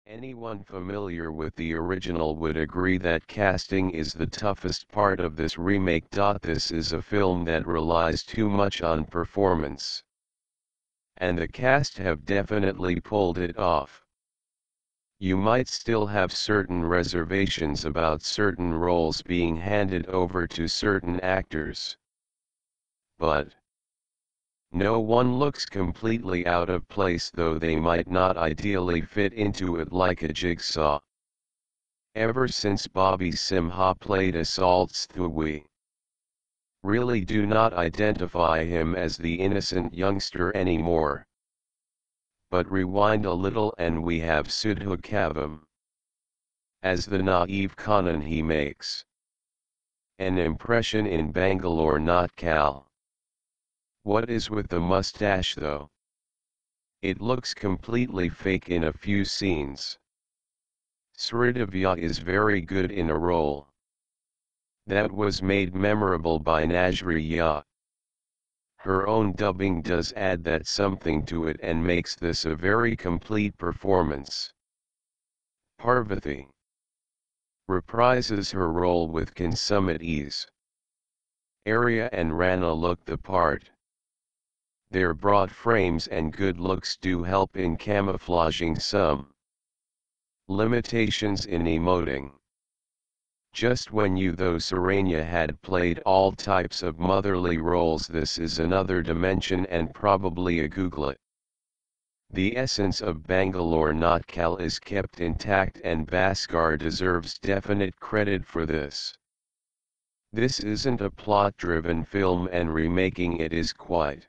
Anyone familiar with the original would agree that casting is the toughest part of this remake. This is a film that relies too much on performance. And the cast have definitely pulled it off. You might still have certain reservations about certain roles being handed over to certain actors. But no one looks completely out of place, though they might not ideally fit into it like a jigsaw. Ever since Bobby Simha played Assaults-Thu, we really do not identify him as the innocent youngster anymore. But rewind a little and we have Sudhu Kavam as the naive Kanan. He makes an impression in Bangalore Not Kal. What is with the mustache though? It looks completely fake in a few scenes. Sridivya is very good in a role that was made memorable by Nazriya. Her own dubbing does add that something to it and makes this a very complete performance. Parvati reprises her role with consummate ease. Arya and Rana look the part. Their broad frames and good looks do help in camouflaging some limitations in emoting. Just when you thought Saranya had played all types of motherly roles, this is another dimension and probably a googlet. The essence of Bangalore Not Kal is kept intact and Bhaskar deserves definite credit for this. This isn't a plot-driven film and remaking it is quite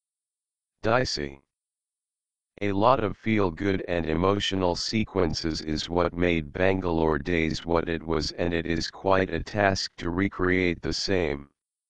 dicey. A lot of feel-good and emotional sequences is what made Bangalore Days what it was, and it is quite a task to recreate the same.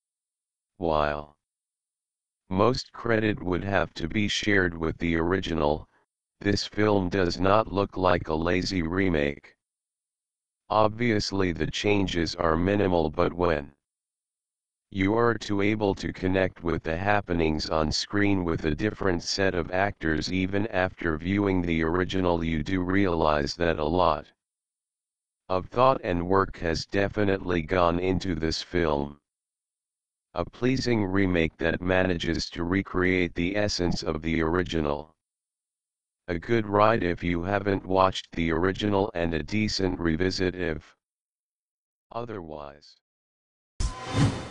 While most credit would have to be shared with the original, this film does not look like a lazy remake. Obviously the changes are minimal, but when you are able to connect with the happenings on screen with a different set of actors even after viewing the original, you do realize that a lot of thought and work has definitely gone into this film. A pleasing remake that manages to recreate the essence of the original. A good ride if you haven't watched the original, and a decent revisit if otherwise.